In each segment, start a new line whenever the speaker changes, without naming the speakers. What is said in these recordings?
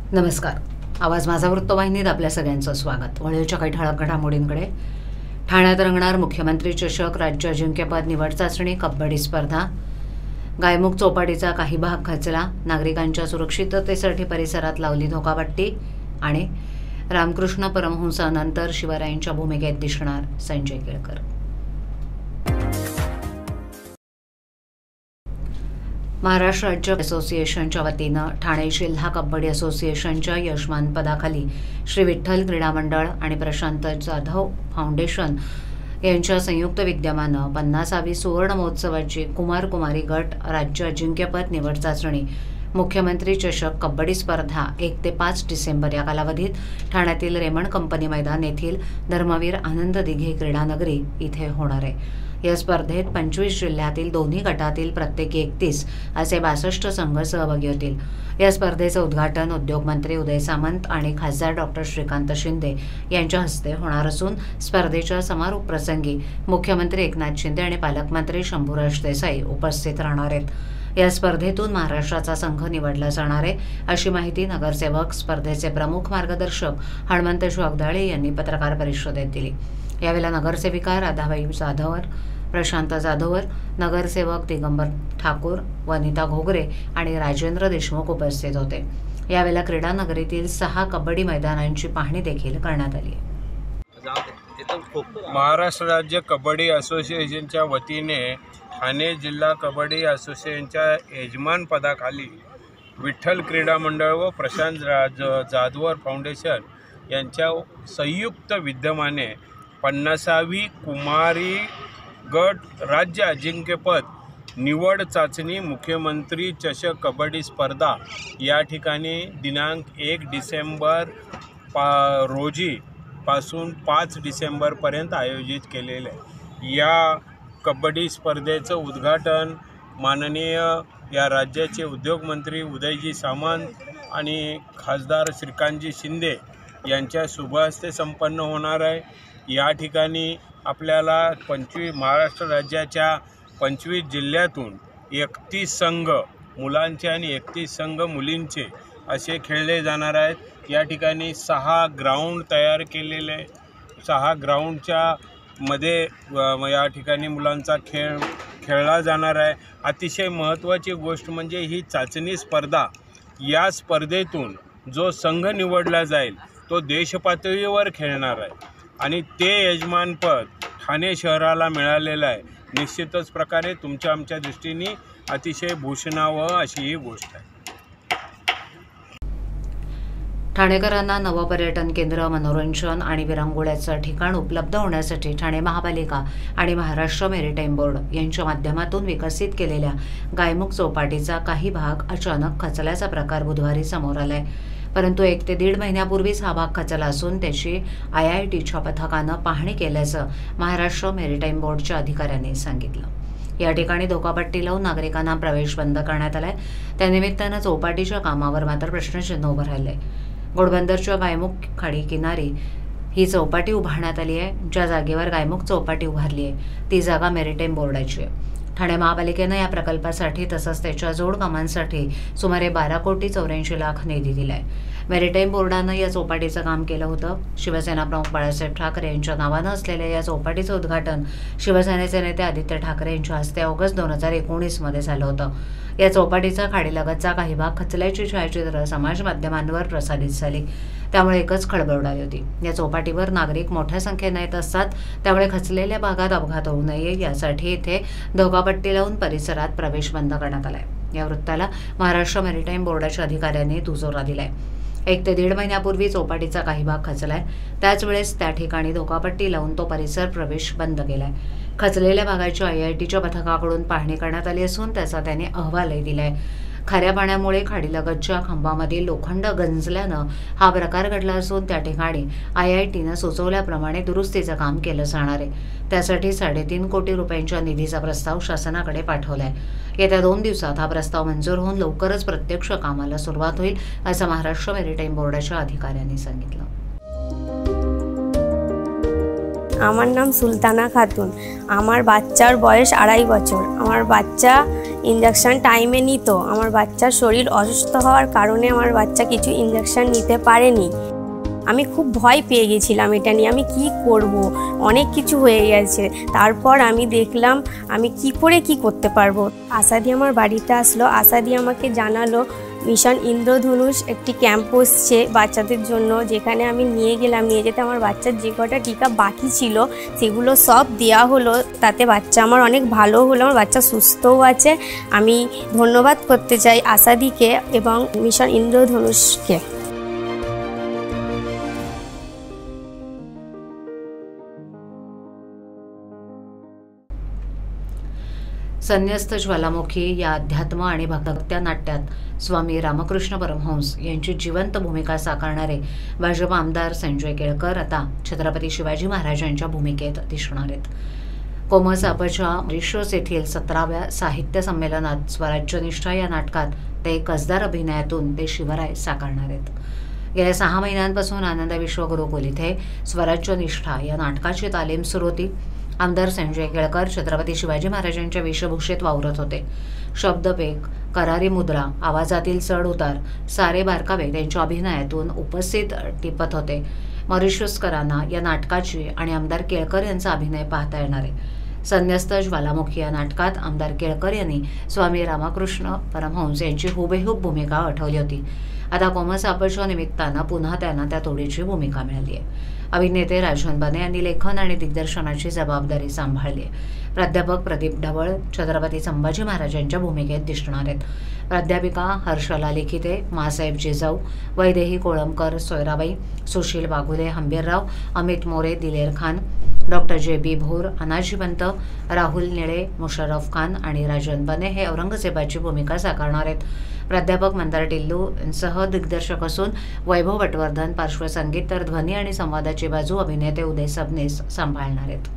नमस्कार. आवाज माझा वृत्तवाहिनीत आपल्या सगळ्यांचं स्वागत. वळीच्या काही ठळक घडामोडींकडे. ठाण्यात रंगणार मुख्यमंत्री चषक राज्य अजिंक्यपद निवड चाचणी कबड्डी स्पर्धा. गायमुख चौपाटीचा काही भाग खचला. नागरिकांच्या सुरक्षिततेसाठी परिसरात लावली धोकापट्टी. आणि रामकृष्ण परमहंसानंतर शिवरायांच्या भूमिकेत दिसणार संजय केळकर. महाराष्ट्र राज्य असोसिएशनच्या वतीनं ठाणे जिल्हा कबड्डी असोसिएशनच्या यजमानपदाखाली श्री विठ्ठल क्रीडा मंडळ आणि प्रशांत जाधव फाउंडेशन यांच्या संयुक्त विद्यमानं 50वी सुवर्ण महोत्सवाची कुमार कुमारी गट राज्य अजिंक्यपद निवड चाचणी मुख्यमंत्री चषक कबड्डी स्पर्धा 1 ते 5 डिसेंबर या कालावधीत ठाण्यातील रेमंड कंपनी मैदान येथील धर्मवीर आनंद दिघे क्रीडानगरी इथे होणार आहे. या स्पर्धेत 25 जिल्ह्यातील दोन्ही गटातील प्रत्येकी 31 असे 62 संघ सहभागी होतील. या स्पर्धेचं उद्घाटन उद्योगमंत्री उदय सामंत आणि खासदार डॉक्टर श्रीकांत शिंदे यांच्या हस्ते होणार असून स्पर्धेच्या समारोप प्रसंगी मुख्यमंत्री एकनाथ शिंदे आणि पालकमंत्री शंभूराज देसाई उपस्थित राहणार आहेत. या स्पर्धेतून महाराष्ट्राचा संघ निवडला जाणार आहे अशी माहिती नगरसेवक स्पर्धेचे प्रमुख मार्गदर्शक हनुमंत जगदाळे यांनी पत्रकार परिषदेत दिली. यावेळेला नगरसेविका राधाबाई जाधवर, प्रशांत जाधवर, नगरसेवक दिगंबर ठाकूर, वनिता घोगरे आणि राजेंद्र देशमुख उपस्थित होते. यावेळेला क्रीडा नगरीतील 6 कबड्डी मैदानांची पाहणी देखील करण्यात आली.
महाराष्ट्र राज्य कबड्डी असोसिएशनच्या वतीने ठाणे जिल्हा कबड्डी असोसिएशनच्या यजमानपदाखाली विठ्ठल क्रीडा मंडळ व प्रशांत जाधवर फाउंडेशन यांच्या संयुक्त विद्यमाने 50वी कुमारी गट राज्य अजिंक्यपद निवड चाचणी मुख्यमंत्री चषक कबड्डी स्पर्धा या ठिकाणी दिनांक 1 डिसेंबर रोजी पासून 5 डिसेंबरपर्यंत आयोजित केलेले. या कबड्डी स्पर्धेचं उद्घाटन माननीय या राज्याचे उद्योगमंत्री उदयजी सामंत आणि खासदार श्रीकांतजी शिंदे यांच्या शुभहस्ते संपन्न होणार आहे. या ठिकाणी आपल्याला महाराष्ट्र राज्याच्या 25 जिल्ह्यातून 31 संघ मुलांचे आणि 31 संघ मुलींचे असे खेळले जाणार आहेत. या ठिकाणी 6 ग्राउंड तयार केलेले, 6 ग्राउंडच्या मध्ये या ठिकाणी मुलांचा खेळ खेळला जाणार आहे. अतिशय महत्त्वाची गोष्ट म्हणजे ही चाचणी स्पर्धा, या स्पर्धेतून जो संघ निवडला जाईल तो देशपातळीवर खेळणार आहे आणि ते यजमानपद ठाणे शहराला मिळालेलं आहे. निश्चितच प्रकारे तुमच्या आमच्या दृष्टीने अतिशय भूषणावं अशी ही गोष्ट आहे.
ठाणेकरांना नवं पर्यटन केंद्र, मनोरंजन आणि विरंगुळ्याचं ठिकाण उपलब्ध होण्यासाठी ठाणे महापालिका आणि महाराष्ट्र मेरीटाईम बोर्ड यांच्या माध्यमातून विकसित केलेल्या गायमुख चौपाटीचा काही भाग अचानक खचल्याचा प्रकार बुधवारी समोर आलाय. परंतु 1 ते 1.5 महिन्यापूर्वीच हा भाग खचला असून त्याची IITच्या पथकानं पाहणी केल्याचं महाराष्ट्र मेरीटाईम बोर्डच्या अधिकाऱ्यांनी सांगितलं. या ठिकाणी धोकापट्टी लावून नागरिकांना प्रवेश बंद करण्यात आलाय. त्यानिमित्तानं चौपाटीच्या कामावर मात्र प्रश्नचिन्ह उभं राहिलंय. घोडबंदरच्या गायमुख खाडी किनारी ही चौपाटी उभारण्यात आली आहे. ज्या जागेवर गायमुख चौपाटी उभारली आहे ती जागा मेरीटाईम बोर्डाची आहे. ठाणे महापालिकेनं या प्रकल्पासाठी तसंच त्याच्या जोड कामांसाठी सुमारे 12 कोटी 84 लाख निधी दिलाय. मेरीटाईम बोर्डानं या चौपाटीचं काम केलं होतं. शिवसेना प्रमुख बाळासाहेब ठाकरे यांच्या नावानं असलेल्या या चौपाटीचं उद्घाटन शिवसेनेचे नेते आदित्य ठाकरे यांच्या हस्ते ऑगस्ट 2019 मध्ये झालं होतं. या चौपाटीचा खाडीलगतचा काही भाग खचल्याची छायाचित्र समाज माध्यमांवर प्रसारित झाली. त्यामुळे एकच खळबळ उडाली होती. या चौपाटीवर नागरिक मोठ्या संख्येने येत असतात, त्यामुळे खचलेल्या भागात अपघात होऊ नये यासाठी इथे धोकापट्टी लावून परिसरात प्रवेश बंद करण्यात आलाय. या वृत्ताला महाराष्ट्र मेरीटाईम बोर्डाच्या अधिकाऱ्यांनी दुजोरा दिलाय. 1 ते 1.5 महिन्यापूर्वी चौपाटीचा काही भाग खचलाय. त्याच वेळेस त्या ठिकाणी धोकापट्टी लावून तो परिसर प्रवेश बंद केलाय. खचलेल्या भागाची IITच्या पथकाकडून पाहणी करण्यात आली असून त्याचा त्याने अहवालही दिलाय. खाऱ्या पाण्यामुळे खाडीलगतच्या खांबामध्ये लोखंड गंजल्यानं हा प्रकार घडला असून त्या ठिकाणी IITनं सुचवल्याप्रमाणे दुरुस्तीचं काम केलं जाणार आहे. त्यासाठी 3.5 कोटी रुपयांच्या निधीचा प्रस्ताव शासनाकडे पाठवलाय. येत्या 2 दिवसात हा प्रस्ताव मंजूर होऊन लवकरच प्रत्यक्ष कामाला सुरुवात होईल असं महाराष्ट्र मेरीटाईम बोर्डाच्या अधिकाऱ्यांनी सांगितलं.
আমার নাম সুলতানা খাতুন। আমার বাচ্চার বয়স 2.5 বছর। আমার বাচ্চা ইনজেকশন টাইমে নিত। আমার বাচ্চার শরীর অসুস্থ হওয়ার কারণে আমার বাচ্চা কিছু ইনজেকশন নিতে পারেনি। আমি খুব ভয় পেয়ে গেছিলাম এটা নিয়ে, আমি কি করব, অনেক কিছু হয়ে গেছে। তারপর আমি দেখলাম আমি কি করে কি করতে পারবো। আশাদি আমার বাড়িতে আসলো, আশাদি আমাকে জানালো মিশন ইন্দ্রধনুষ একটি ক্যাম্প বসছে বাচ্চাদের জন্য, যেখানে আমি নিয়ে গেলাম। নিয়ে যেতে আমার বাচ্চার যে কটা টিকা বাকি ছিল সেগুলো সব দেওয়া হলো, তাতে বাচ্চা আমার অনেক ভালো হলো, আমার বাচ্চা সুস্থও আছে। আমি ধন্যবাদ করতে চাই আশাদিকে এবং মিশন ইন্দ্রধনুষকে।
संन्यस्त ज्वालामुखी या अध्यात्म आणि भक्त्या नाट्यात स्वामी रामकृष्ण परमहंस यांची जिवंत भूमिका साकारणारे भाजप आमदार संजय केळकर आता छत्रपती शिवाजी महाराजांच्या भूमिकेत दिसणार आहेत। कोमसापच्या मॉरिशस येथील 17व्या साहित्य संमेलनात स्वराज्यनिष्ठा या नाटकात ते कसदार अभिनयातून ते शिवराय साकारणार आहेत। गेल्या 6 महिन्यांपासून आनंद विश्व गुरुकुल इथे स्वराज्यनिष्ठा या नाटकाची तालीम सुरू होती। आमदार संजय केळकर छत्रपती शिवाजी महाराजांच्या वेशभूषेत वावरत होते। शब्दपेक, करारी मुद्रा, आवाजातील चढ उतार सारे बारकावे त्यांच्या अभिनयातून उपस्थित टिपत होते। मॉरिशसकरांना या नाटकाची आणि आमदार केळकर यांचा अभिनय पाहता येणार आहे। संन्यस्त ज्वालामुखी या नाटकात आमदार केळकर यांनी स्वामी रामकृष्ण परमहंस यांची हुबेहूब भूमिका आठवली होती। आता कोमसापच्या निमित्तानं पुन्हा त्यांना त्या तोडीची भूमिका मिळाली आहे। अभिनेते राजन बने यांनी लेखन आणि दिग्दर्शनाची जबाबदारी सांभाळली आहे। प्राध्यापक प्रदीप ढवळ छत्रपती संभाजी महाराजांच्या भूमिकेत दिसणार आहेत। प्राध्यापिका हर्षला लिखिते, मासाहेब जिजाऊ, वैदेही कोळंबकर, सोयराबाई, सुशील बागुले, हंबीरराव, अमित मोरे, दिलेर खान, डॉक्टर जे.बी. भोर, अनाजी पंत, राहुल निळे, मुशर्रफ खान आणि राजन बने हे औरंगजेबाची भूमिका साकारणार आहेत। प्राध्यापक मंदार टिल्लू यांसह दिग्दर्शक असून वैभव पटवर्धन पार्श्वसंगीत तर ध्वनी आणि संवादाची बाजू अभिनेते उदय सबनीस सांभाळणार आहेत।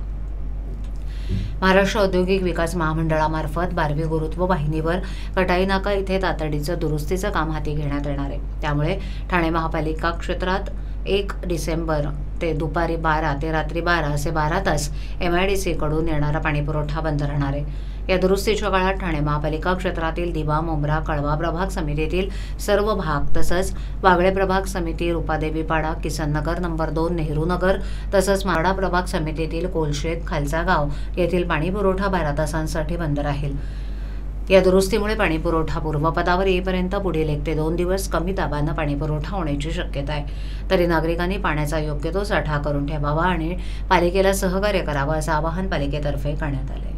महाराष्ट्र औद्योगिक विकास महामंडळामार्फत 12वी गुरुत्व वाहिनीवर कटाई नाका इथे तातडीचं दुरुस्तीचं काम हाती घेण्यात येणार आहे। त्यामुळे ठाणे महापालिका क्षेत्रात 1 डिसेंबर ते दुपारी 12 ते रात्री 12 असे 12 तास MIDC कडून येणारा पाणीपुरवठा बंद राहणार आहे। या दुरुस्तीच्या काळात ठाणे महापालिका क्षेत्रातील दिवा, मुंब्रा, कळवा प्रभाग समितीतील सर्व भाग तसंच वागळे प्रभाग समिती, रूपादेवीपाडा, किसननगर नंबर 2, नेहरू नगर तसंच मारडा प्रभाग समितीतील कोलशेत, खालचा गाव येथील पाणीपुरवठा 12 तासांसाठी बंद राहील। या दुरुस्तीमुळे पाणीपुरवठा पूर्वपदावर येईपर्यंत पुढील 1 ते 2 दिवस कमी दाबानं पाणीपुरवठा होण्याची शक्यता आहे। तरी नागरिकांनी पाण्याचा योग्य तो साठा करून ठेवावा आणि पालिकेला सहकार्य करावं असं आवाहन पालिकेतर्फे करण्यात आले।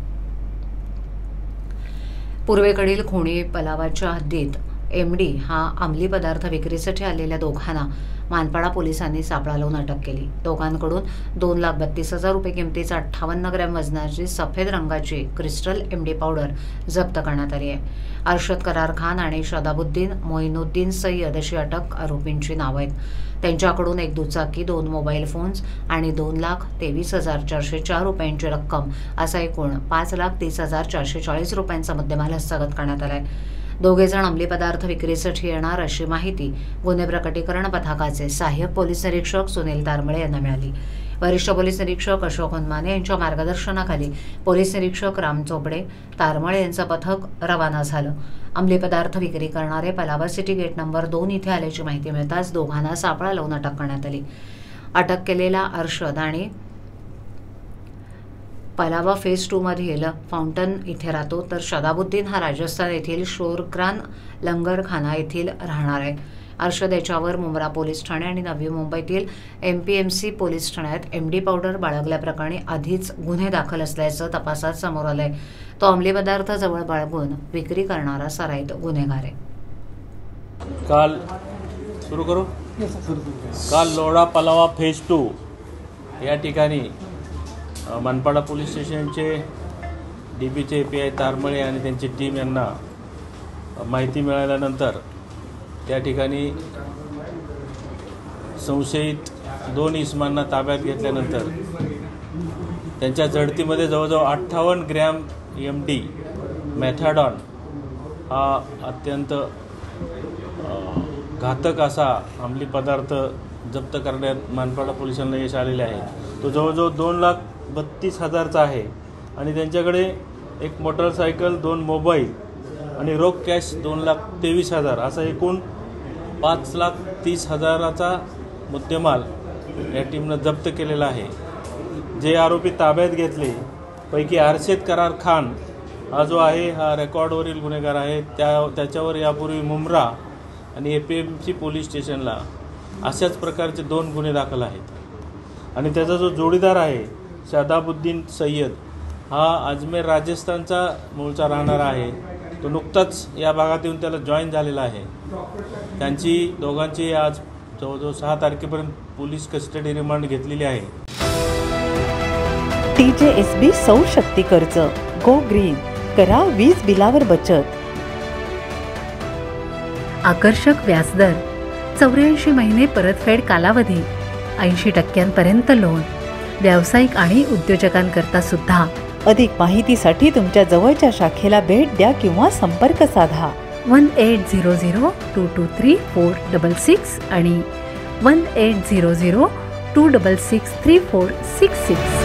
पूर्वेकडील खोणी पलावाच्या हद्दीत MD हा अंमली पदार्थ विक्रीसाठी आलेल्या दोघांना मानपाडा पोलिसांनी सापळा लावून अटक केली। दोघांकडून 2,32,000 रुपये किमतीचा 58 ग्रॅम वजनाची सफेद रंगाची क्रिस्टल MD पावडर जप्त करण्यात आली आहे। अर्शद करार खान आणि शदाबुद्दीन मोइनुद्दीन सय्यद अशी अटक आरोपींची नावं आहेत। त्यांच्याकडून 1 दुचाकी, 2 मोबाईल फोन्स आणि 2,23,404 रुपयांची रक्कम असा एकूण 5,30,440 रुपयांचा मुद्देमाल हस्तगत करण्यात आला आहे। दोघेजण अंमली पदार्थ विक्रीसाठी येणार अशी माहिती गुन्हे प्रकटीकरण पथकाचे सहाय्यक पोलीस निरीक्षक सुनील तारमळे यांना मिळाली। वरिष्ठ पोलीस निरीक्षक अशोक हनुमाने यांच्या मार्गदर्शनाखाली पोलीस निरीक्षक राम चोपडे, तारमळे यांचं पथक रवाना झालं। अंमली पदार्थ विक्री करणारे पलावा सिटी गेट नंबर 2 इथे आल्याची माहिती मिळताच दोघांना सापळा लावून अटक करण्यात आली। अटक केलेला अर्शद आणि पलावा फेज 2 मधील फाउंटन इथे राहतो, तर शदाबुद्दीन हा राजस्थान येथील शोरक्रान लंगरखाना येथील राहणार आहे। अर्शद याच्यावर मुंब्रा पोलीस ठाणे आणि नवी मुंबईतील MPMC पोलीस ठाण्यात MD पावडर बाळगल्याप्रकरणी आधीच गुन्हे दाखल असल्याचं तपासात समोर आलंय। तो अंमली पदार्थ जवळ बाळगून विक्री करणारा सराईत गुन्हेगार आहे।
काल लोढा पलावा फेज 2 या ठिकाणी मनपाडा पोलीस स्टेशनचे DBचे PI तारमळे आणि त्यांची टीम यांना माहिती मिळाल्यानंतर त्या ठिकाणी संशयित 2 इसमांना ताब्यात घेतल्यानंतर त्यांच्या झडतीमध्ये जवळजवळ 58 ग्रॅम MD मॅथॅडॉन हा अत्यंत घातक असा अंमली पदार्थ जप्त करण्यात मनपाडा पोलिसांना यश आलेले आहे। तो जवळजवळ 2,32,000चा आहे आणि त्यांच्याकडे एक मोटरसायकल, 2 मोबाईल आणि रोख कॅश 2,23,000 असा एकूण 5,30,000चा मुद्देमाल या टीमनं जप्त केलेला आहे. जे आरोपी ताब्यात घेतले पैकी अर्शद करार खान हा जो आहे हा रेकॉर्डवरील गुन्हेगार आहे. त्याच्यावर यापूर्वी मुंब्रा आणि APMC पोलीस स्टेशनला अशाच प्रकारचे 2 गुन्हे दाखल आहेत. आणि त्याचा जो जोडीदार आहे शादाबुद्दीन सय्यद हा अजमेर राजस्थानचा मूळचा राहणारा आहे. तो नुकताच या भागात येऊन त्याला जॉईन झालेला आहे. त्यांची दोघांची आज जवळजवळ 6 तारखेपर्यंत पोलीस कस्टडी रिमांड घेतलेली आहे.
TJSB सौर शक्ती कर्ज गो ग्रीन, करा वीज बिलावर बचत.
आकर्षक व्याजदर, 84 महिने परतफेड कालावधी, 80% लोन, व्यावसायिक आणि उद्योजकांकरता सुद्धा.
अधिक माहितीसाठी तुमच्या जवळच्या शाखेला भेट द्या किंवा संपर्क साधा.
1800-223-466 आणि 1800-266-3466.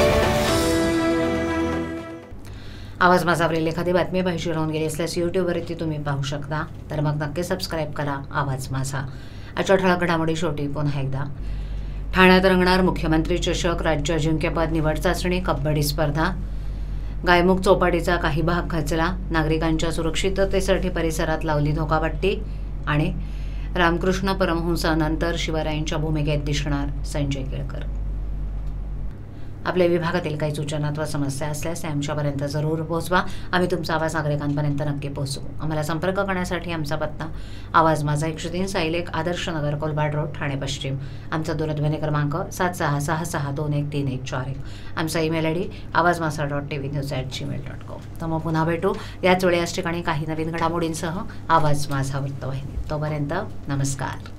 आवाज माझावरील एखादी बातमी पाहिजे राहून गेली असल्यास यूट्यूबवरती तुम्ही पाहू शकता. तर मग नक्की सबस्क्राईब करा आवाज माझा. आजच्या ठळक घडामोडी शेवटी पुन्हा एकदा. ठाण्यात रंगणार मुख्यमंत्री चषक राज्य अजिंक्यपद निवड चाचणी कबड्डी स्पर्धा. गायमुख चौपाटीचा काही भाग खचला. नागरिकांच्या सुरक्षिततेसाठी परिसरात लावली धोकापट्टी. आणि रामकृष्ण परमहंसानंतर शिवरायांच्या भूमिकेत दिसणार संजय केळकर. आपल्या विभागातील काही सूचना अथवा समस्या असल्यास आमच्यापर्यंत जरूर पोहोचवा. आम्ही तुमचा आवाज नागरिकांपर्यंत नक्की पोहोचवू. आम्हाला संपर्क करण्यासाठी आमचा पत्ता आवाज माझा 103 साईलेक आदर्श नगर कोलबाड रोड ठाणे पश्चिम. आमचा दूरध्वनी क्रमांक 7666213141. आमचा ईमेल ID awazmasa.tvnews@gmail.com. तर मग पुन्हा भेटू याच वेळी याच ठिकाणी काही नवीन घडामोडींसह आवाज माझा वृत्तवाहिनी. तोपर्यंत नमस्कार.